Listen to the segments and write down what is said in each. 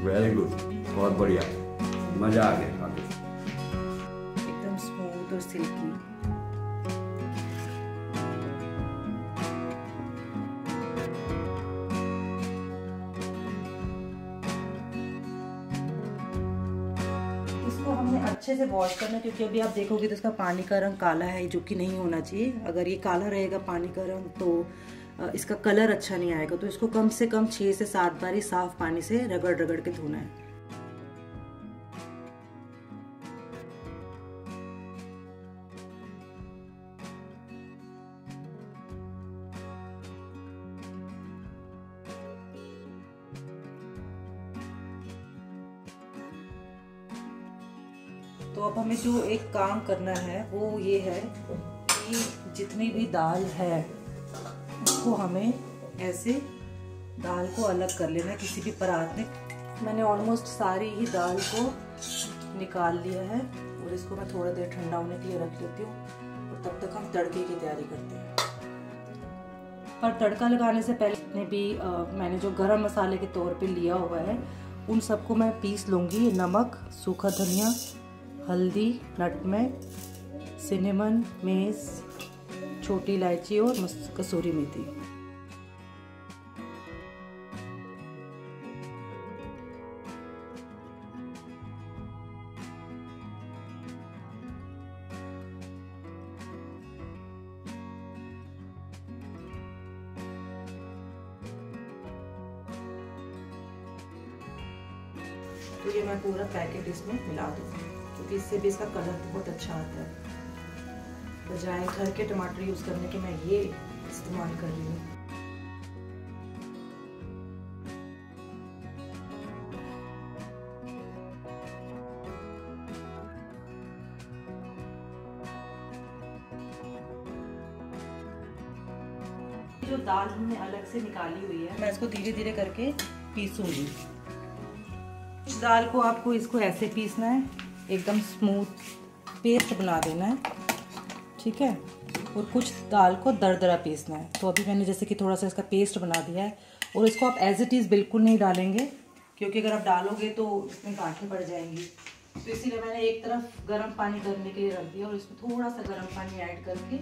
Very good, बहुत बढ़िया, मज़ा आ गया खा के। एकदम स्मूथ और सिल्की। इसको हमने अच्छे से वॉश करना है, क्योंकि अभी आप देखोगे तो इसका पानी का रंग काला है, जो कि नहीं होना चाहिए। अगर ये काला रहेगा पानी का रंग तो इसका कलर अच्छा नहीं आएगा। तो इसको कम से कम 6 से 7 बार ही साफ पानी से रगड़ रगड़ के धोना है। तो अब हमें जो एक काम करना है वो ये है कि जितनी भी दाल है उसको हमें ऐसे दाल को अलग कर लेना है किसी भी परात में। मैंने ऑलमोस्ट सारी ही दाल को निकाल लिया है और इसको मैं थोड़ा देर ठंडा होने के लिए रख लेती हूँ। और तब तक हम तड़के की तैयारी करते हैं। पर तड़का लगाने से पहले भी मैंने जो गरम मसाले के तौर पे लिया हुआ है उन सबको मैं पीस लूँगी। नमक, सूखा धनिया, हल्दी, नटमेग, सिनेमन, मेस, छोटी इलायची और कसूरी मेथी। तो ये मैं पूरा पैकेट इसमें मिला दूँगी, क्योंकि इससे भी इसका कलर बहुत अच्छा आता है। बजाय घर के टमाटर यूज़ करने के मैं ये इस्तेमाल कर रही हूँ। जो दाल हमने अलग से निकाली हुई है मैं इसको धीरे धीरे करके पीसूंगी। दाल को आपको इसको ऐसे पीसना है, एकदम स्मूथ पेस्ट बना देना है, ठीक है। और कुछ दाल को दरदरा पीसना है। तो अभी मैंने जैसे कि थोड़ा सा इसका पेस्ट बना दिया है। और इसको आप एज इट इज़ बिल्कुल नहीं डालेंगे, क्योंकि अगर आप डालोगे तो इसमें गांठें पड़ जाएंगी। तो इसीलिए मैंने एक तरफ गर्म पानी करने के लिए रख दिया और इसमें थोड़ा सा गर्म पानी ऐड करके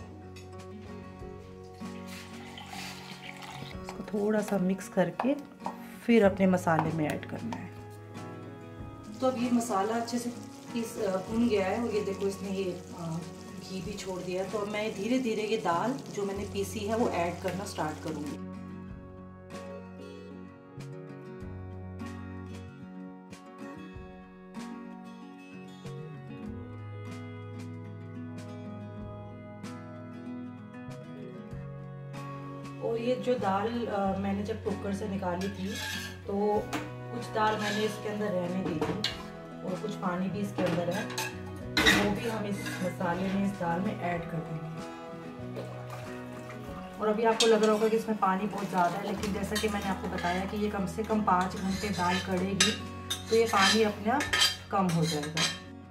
इसको थोड़ा सा मिक्स करके फिर अपने मसाले में ऐड करना है। तो अब ये मसाला अच्छे से भुन गया है और ये देखो इसने ये घी भी छोड़ दिया है। तो अब मैं धीरे धीरे ये दाल जो मैंने पीसी है वो ऐड करना स्टार्ट करूँगी। और ये जो दाल मैंने जब कुकर से निकाली थी तो कुछ दाल मैंने इसके अंदर रहने दी थी और कुछ पानी भी इसके अंदर है, तो वो भी हम इस मसाले में, इस दाल में ऐड कर देंगे। और अभी आपको लग रहा होगा कि इसमें पानी बहुत ज़्यादा है, लेकिन जैसा कि मैंने आपको बताया कि ये कम से कम 5 घंटे दाल कढ़ेगी तो ये पानी अपने आप कम हो जाएगा।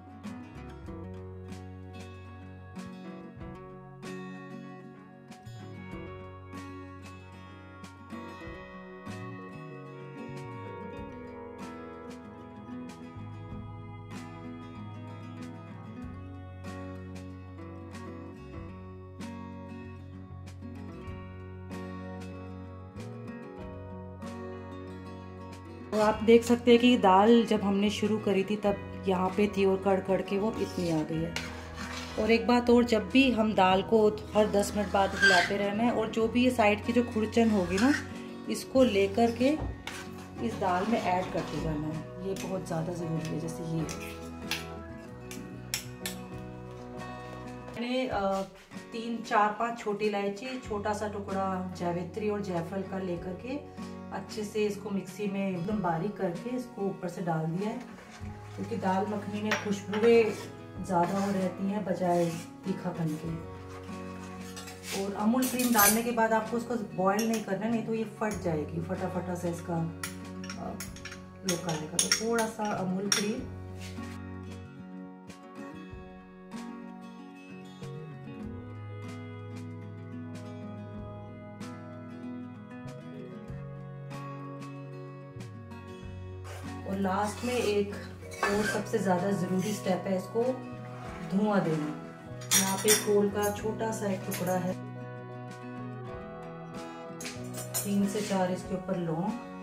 और आप देख सकते हैं कि दाल जब हमने शुरू करी थी तब यहाँ पे थी और कड़ कड़ के वो इतनी आ गई है। और एक बात और, जब भी हम दाल को हर 10 मिनट बाद हिलाते रहना है और जो भी ये साइड की जो खुरचन होगी ना इसको लेकर के इस दाल में ऐड करते जाना है। ये बहुत ज़्यादा ज़रूरी है। जैसे ये मैंने 3, 4, 5 छोटी इलायची, छोटा सा टुकड़ा जावित्री और जायफल का लेकर के अच्छे से इसको मिक्सी में एकदम बारीक करके इसको ऊपर से डाल दिया है, क्योंकि दाल मखनी में खुशबुएं ज़्यादा हो रहती हैं बजाय तीखापन के। और अमूल क्रीम डालने के बाद आपको उसको बॉईल नहीं करना, नहीं तो ये फट जाएगी, फटाफटा से इसका लुक आएगा। तो थोड़ा सा अमूल क्रीम और लास्ट में एक और सबसे ज़्यादा ज़रूरी स्टेप है, इसको धुआं देना। यहाँ पे कोल का छोटा सा एक टुकड़ा है, 3 से 4 इसके ऊपर लौंग